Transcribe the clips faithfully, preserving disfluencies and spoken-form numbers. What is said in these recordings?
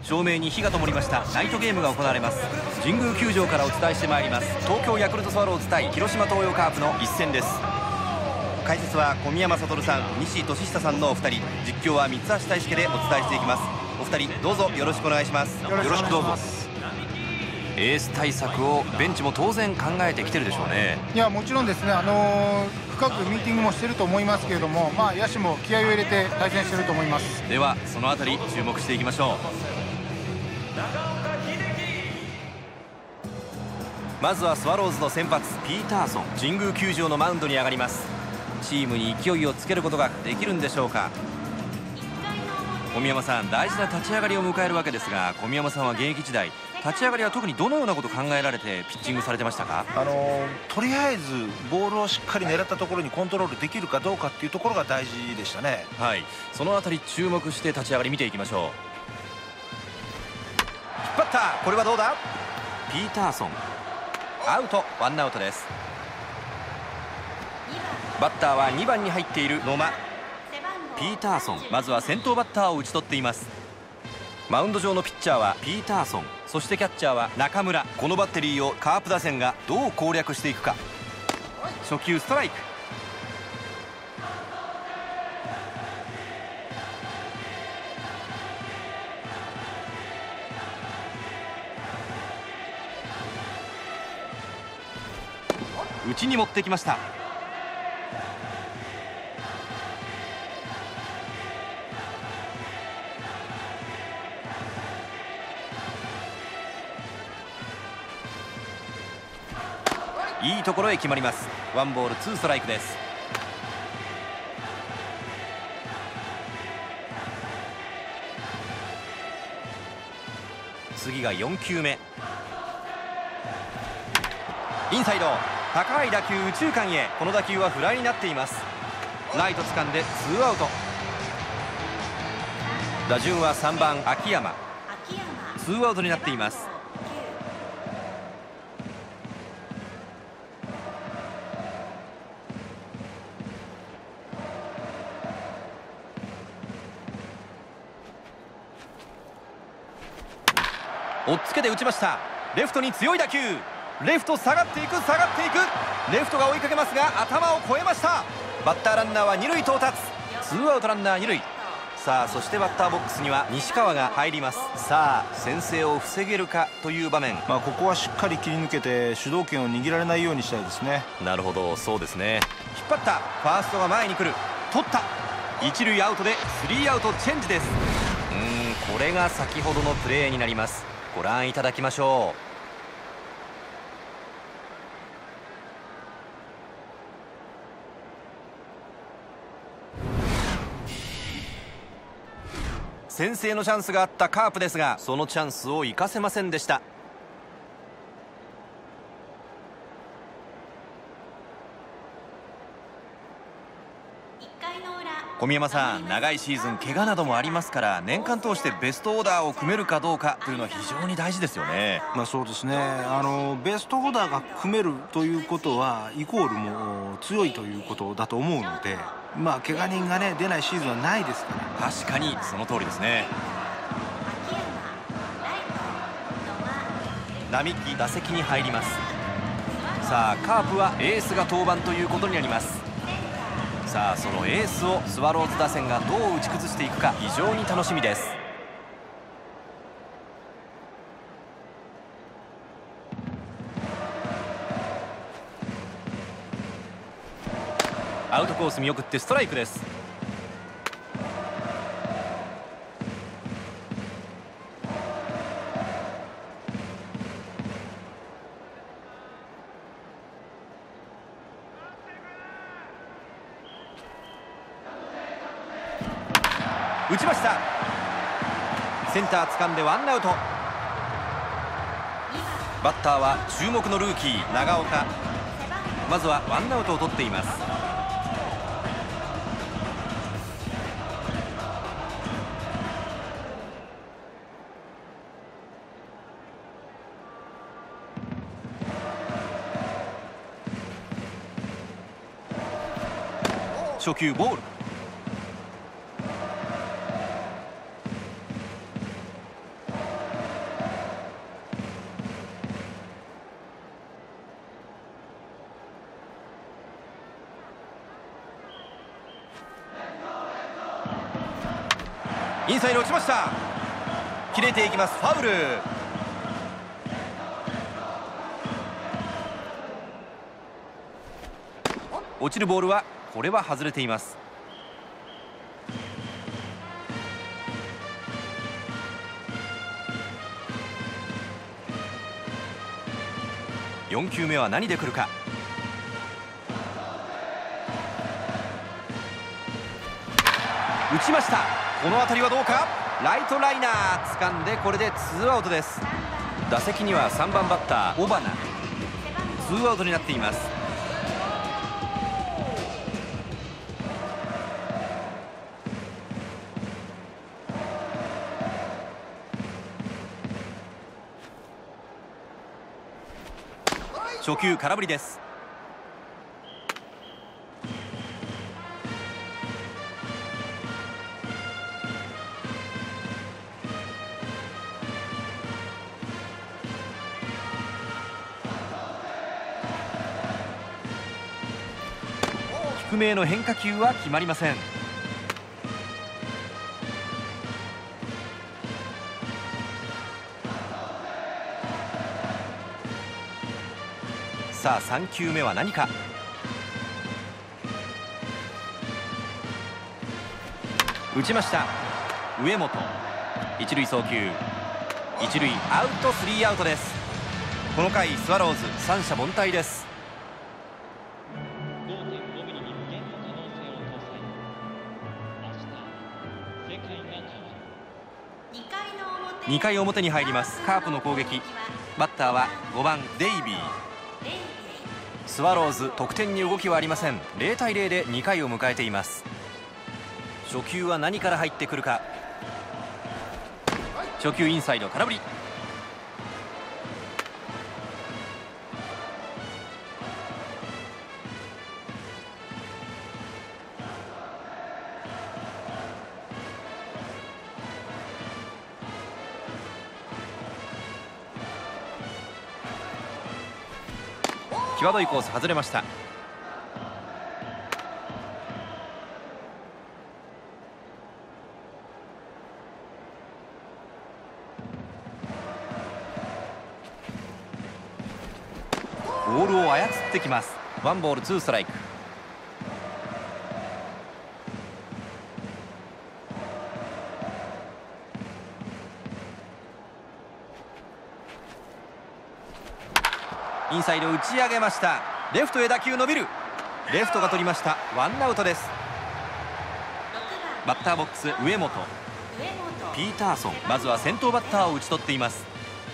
照明に火が灯りました。ナイトゲームが行われます。神宮球場からお伝えしてまいります。東京ヤクルトスワローズ対広島東洋カープの一戦です。解説は小宮山悟さん、西俊久さんのお二人、実況は三橋大輔でお伝えしていきます。お二人どうぞよろしくお願いします。 よろしくどうぞ。 エース対策をベンチも当然考えてきてるでしょうね。 いやもちろんですね、あのー、深くミーティングもしてると思いますけれども、まあ、野手も気合を入れて対戦してると思います。 ではそのあたり注目していきましょう。まずはスワローズの先発ピーターソン、神宮球場のマウンドに上がります。チームに勢いをつけることができるんでしょうか。小宮山さん、大事な立ち上がりを迎えるわけですが、小宮山さんは現役時代立ち上がりは特にどのようなことを考えられてピッチングされてましたか。 あのとりあえずボールをしっかり狙ったところにコントロールできるかどうかっていうところが大事でしたね。 はい、そのあたり注目して立ち上がり見ていきましょう。引っ張った、これはどうだ。ピーターソンアウト、ワンアウトです。バッターはにばんに入っている野間。ピーターソン、まずは先頭バッターを打ち取っています。マウンド上のピッチャーはピーターソン、そしてキャッチャーは中村。このバッテリーをカープ打線がどう攻略していくか。初球ストライク。内に持ってきました。いいところへ決まります。ワンボールツーストライクです。次がよんきゅうめ。インサイド、高い打球右中間へ。この打球はフライになっています。ライト掴んでツーアウト。打順はさんばん秋山。ツーアウトになっています。追っつけて打ちました。レフトに強い打球。レフト下がっていく、下がっていく。レフトが追いかけますが頭を越えました。バッターランナーは二塁到達。ツーアウトランナー二塁。さあそしてバッターボックスには西川が入ります。さあ先制を防げるかという場面。 まあここはしっかり切り抜けて主導権を握られないようにしたいですね。 なるほど、そうですね。引っ張った、ファーストが前に来る。取った、一塁アウトでスリーアウトチェンジです。うーん、これが先ほどのプレーになります。ご覧いただきましょう。先制のチャンスがあったカープですが、そのチャンスを生かせませんでした。小宮山さん、長いシーズン怪我などもありますから、年間通してベストオーダーを組めるかどうかというのは非常に大事ですよね。 まあそうですね、あのベストオーダーが組めるということはイコールも強いということだと思うので、まあ怪我人がね出ないシーズンはないですから。 確かにその通りですね。並木打席に入ります。さあカープはエースが登板ということになります。さあそのエースをスワローズ打線がどう打ち崩していくか非常に楽しみです。アウトコース見送ってストライクです。打ちました。センター掴んでワンアウト。バッターは注目のルーキー長岡。まずはワンアウトを取っています。初球ボール。 インサイド落ちました。切れていきます。ファウル。落ちるボールはこれは外れています。よん球目は何で来るか。打ちました。この当たりはどうか。ライトライナー掴んで、これでツーアウトです。打席にはさんばんバッター尾花。ツーアウトになっています。初球空振りです。低めへの変化球は決まりません。さあさん球目は何か。打ちました。上本、一塁送球、一塁アウト、スリーアウトです。この回スワローズ三者凡退です。にかい表に入ります。カープの攻撃。バッターはごばんデイビー。スワローズ得点に動きはありません。ゼロたいゼロでにかいを迎えています。初球は何から入ってくるか。初球インサイド空振り。際どいコース外れました。ボールを操ってきます。ワンボールツーストライク。インサイド打ち上げました。レフトへ打球伸びる。レフトが取りました。ワンアウトです。バッターボックス上本、ピーターソン、まずは先頭バッターを打ち取っています。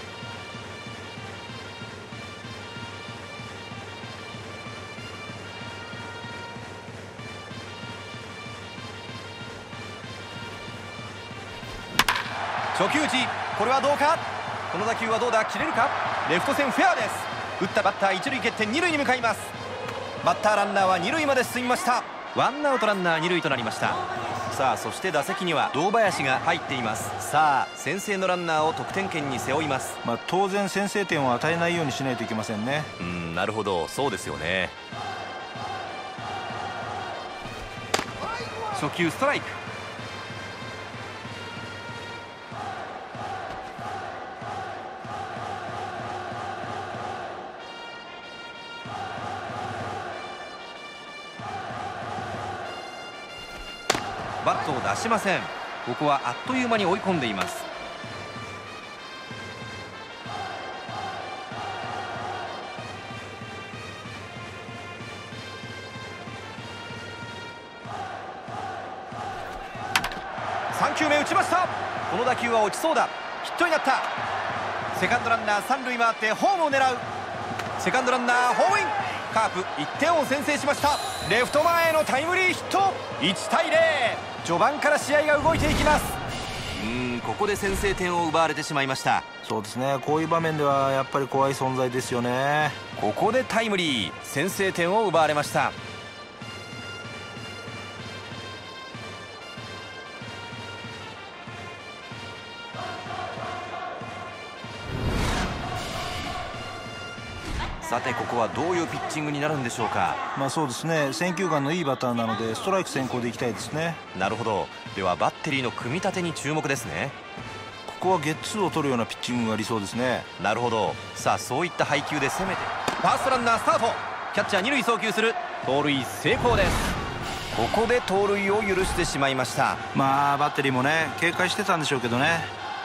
初球打ち、これはどうか。この打球はどうだ、切れるか。レフト線フェアです。打ったバッター一塁蹴って二塁に向かいます。バッターランナーは二塁まで進みました。ワンアウトランナー二塁となりました。さあそして打席には堂林が入っています。さあ先制のランナーを得点圏に背負います。 まあ、当然先制点を与えないようにしないといけませんね。 うん、なるほど、そうですよね。初球ストライク。バットを出しません。ここはあっという間に追い込んでいます。さん球目打ちました。この打球は落ちそうだ。ヒットになった。セカンドランナー三塁回ってホームを狙う。セカンドランナーホームイン。カープいってんを先制しました。レフト前へのタイムリーヒット。いちたいゼロ。序盤から試合が動いていきます。うーん、ここで先制点を奪われてしまいました。 そうですね、こういう場面ではやっぱり怖い存在ですよね。 ここでタイムリー、先制点を奪われました。 さてここはどういうピッチングになるんでしょうか。 まあそうですね、選球眼のいいバッターなのでストライク先行でいきたいですね。 なるほど。ではバッテリーの組み立てに注目ですね。 ここはゲッツーを取るようなピッチングが理想ですね。 なるほど。さあそういった配球で攻めて、ファーストランナースタート、キャッチャー二塁送球する、盗塁成功です。ここで盗塁を許してしまいました。 まあバッテリーもね警戒してたんでしょうけどね。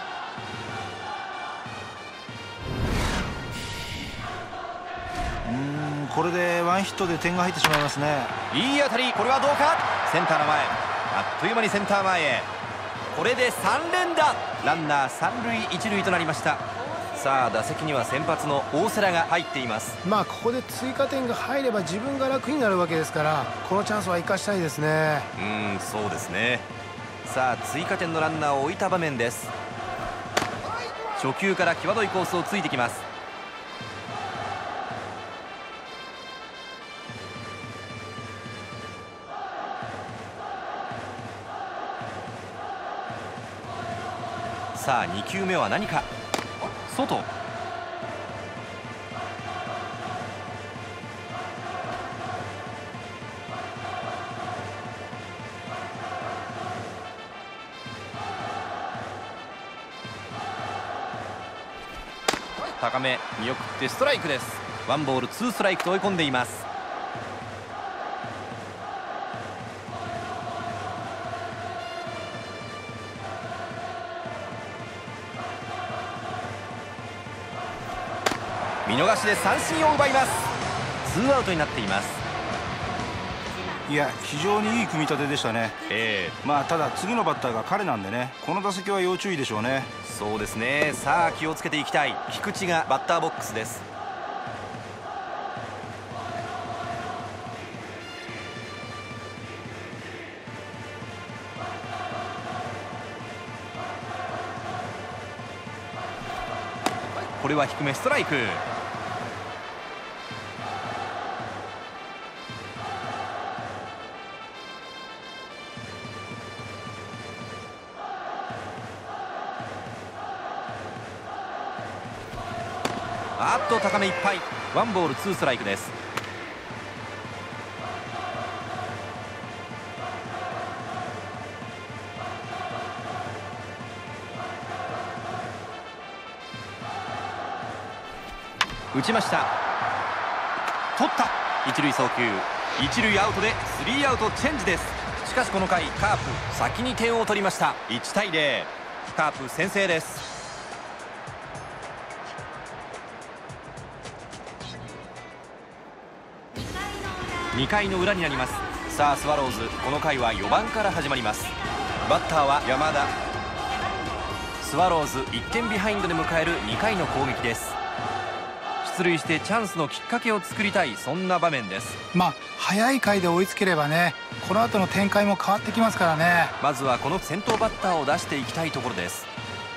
うーんこれでワンヒットで点が入ってしまいますね。 いい当たり、これはどうか。センターの前、あっという間にセンター前へ。これでさん連打、ランナー三塁一塁となりました。さあ打席には先発の大瀬良が入っています。 まあここで追加点が入れば自分が楽になるわけですから、このチャンスは生かしたいですね。 うーんそうですね。さあ追加点のランナーを置いた場面です。初球から際どいコースをついてきます。さあに球目は何か。外、高め見送ってストライクです。ワンボールツーストライクと追い込んでいます。見逃しで三振を奪います。ツーアウトになっています。 いや非常にいい組み立てでしたね。 ええまあただ次のバッターが彼なんでね、この打席は要注意でしょうね。 そうですね。さあ気をつけていきたい。菊池がバッターボックスです。これは低めストライク。あっと高めいっぱい、ワンボールツーストライクです。打ちました。取った。一塁送球、一塁アウトでスリーアウトチェンジです。しかしこの回カープ先に点を取りました。いち対ゼロ、カープ先制です。にかいの裏になります。さあスワローズこの回はよばんから始まります。バッターは山田。スワローズいってんビハインドで迎えるにかいの攻撃です。出塁してチャンスのきっかけを作りたい、そんな場面です。 まあ早い回で追いつければね、この後の展開も変わってきますからね。 まずはこの先頭バッターを出していきたいところです。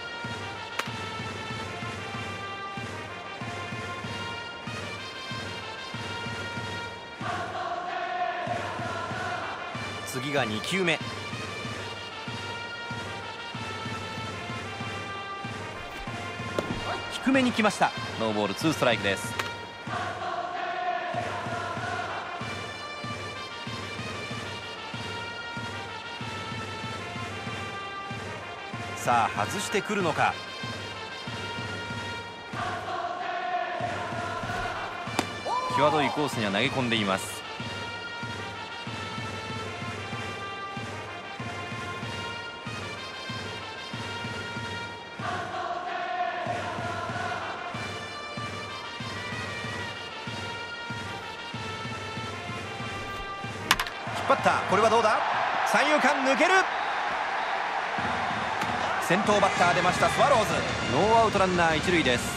次がに球目。低めに来ました。ノーボールツーストライクです。さあ外してくるのか。際どいコースには投げ込んでいます。引っ張った。これはどうだ。三遊間抜ける。先頭バッター出ましたスワローズ。ノーアウトランナー一塁です。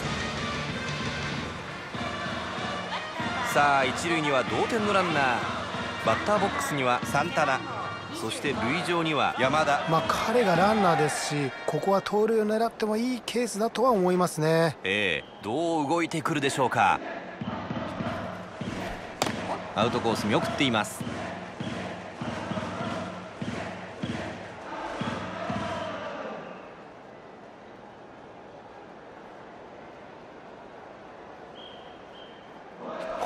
さあ一塁には同点のランナー。バッターボックスにはサンタナ、そして塁上には山田。 まあ彼がランナーですし、ここは盗塁を狙ってもいいケースだとは思いますね。 ええどう動いてくるでしょうか。アウトコース見送っています。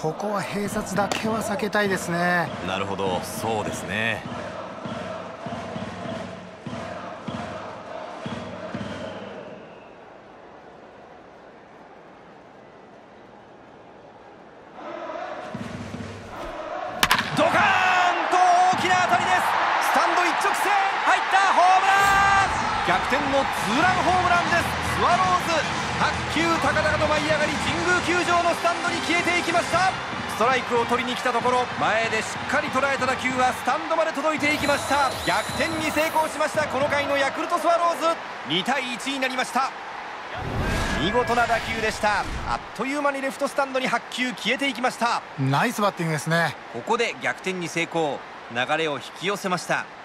ここは併殺だけは避けたいですね。 なるほど、そうですね。ドカーンと大きな当たりです。スタンド一直線入ったホームラン、逆転のツーランホームランです。スワローズ卓球高々と舞い上がり、神宮球場のスタンドに消えていきました。ストライクを取りに来たところ、前でしっかり捉えた打球はスタンドまで届いていきました。逆転に成功しました。この回のヤクルトスワローズにたいいちになりました。見事な打球でした。あっという間にレフトスタンドにはち球消えていきました。 ナイスバッティングですね。 ここで逆転に成功、流れを引き寄せました。